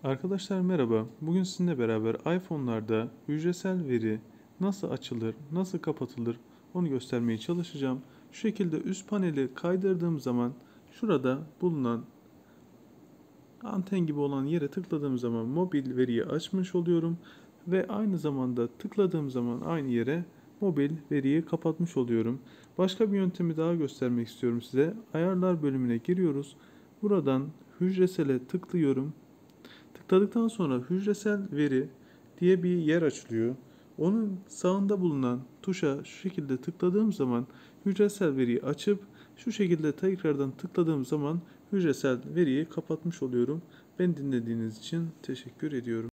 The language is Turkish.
Arkadaşlar merhaba. Bugün sizinle beraber iPhone'larda hücresel veri nasıl açılır, nasıl kapatılır onu göstermeye çalışacağım. Şu şekilde üst paneli kaydırdığım zaman şurada bulunan anten gibi olan yere tıkladığım zaman mobil veriyi açmış oluyorum ve aynı zamanda tıkladığım zaman aynı yere mobil veriyi kapatmış oluyorum. Başka bir yöntemi daha göstermek istiyorum size. Ayarlar bölümüne giriyoruz. Buradan hücresele tıklıyorum. Tıkladıktan sonra hücresel veri diye bir yer açılıyor. Onun sağında bulunan tuşa şu şekilde tıkladığım zaman hücresel veriyi açıp şu şekilde tekrardan tıkladığım zaman hücresel veriyi kapatmış oluyorum. Beni dinlediğiniz için teşekkür ediyorum.